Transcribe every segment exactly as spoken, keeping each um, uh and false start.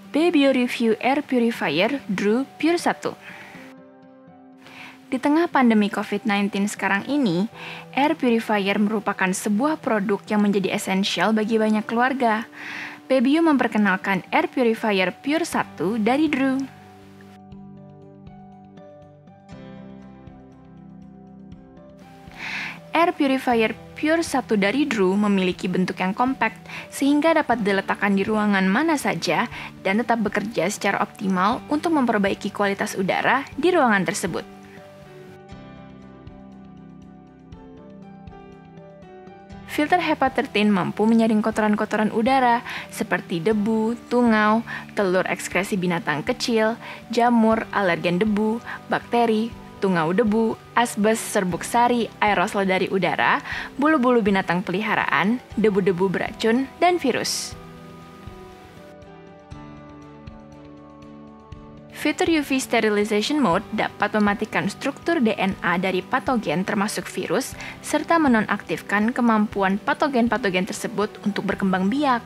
Baby Review Air Purifier Drew Pure satu. Di tengah pandemi covid sembilan belas sekarang ini, air purifier merupakan sebuah produk yang menjadi esensial bagi banyak keluarga. Baby U memperkenalkan air purifier Pure satu dari Drew. Air purifier Pure satu dari Drew memiliki bentuk yang compact sehingga dapat diletakkan di ruangan mana saja dan tetap bekerja secara optimal untuk memperbaiki kualitas udara di ruangan tersebut. Filter HEPA tiga belas mampu menyaring kotoran-kotoran udara seperti debu, tungau, telur ekskresi binatang kecil, jamur, alergen debu, bakteri, tungau debu, asbes, serbuk sari, aerosol dari udara, bulu-bulu binatang peliharaan, debu-debu beracun, dan virus. Fitur U V Sterilization Mode dapat mematikan struktur D N A dari patogen termasuk virus, serta menonaktifkan kemampuan patogen-patogen tersebut untuk berkembang biak.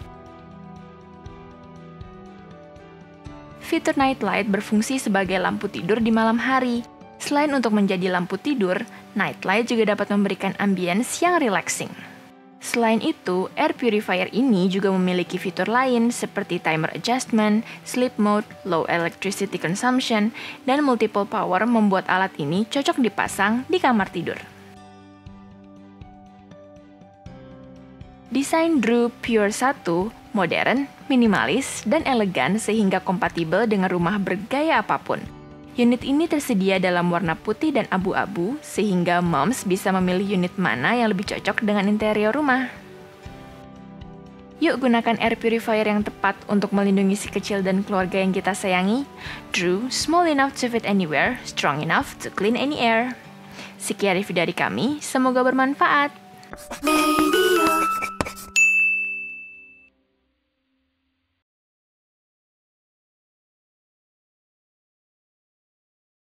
Fitur Night Light berfungsi sebagai lampu tidur di malam hari. Selain untuk menjadi lampu tidur, Night Light juga dapat memberikan ambience yang relaxing. Selain itu, air purifier ini juga memiliki fitur lain seperti timer adjustment, sleep mode, low electricity consumption, dan multiple power membuat alat ini cocok dipasang di kamar tidur. Desain Drew Pure satu modern, minimalis, dan elegan sehingga kompatibel dengan rumah bergaya apapun. Unit ini tersedia dalam warna putih dan abu-abu, sehingga moms bisa memilih unit mana yang lebih cocok dengan interior rumah. Yuk gunakan air purifier yang tepat untuk melindungi si kecil dan keluarga yang kita sayangi. Drew, small enough to fit anywhere, strong enough to clean any air. Sekian review dari kami, semoga bermanfaat. Baby,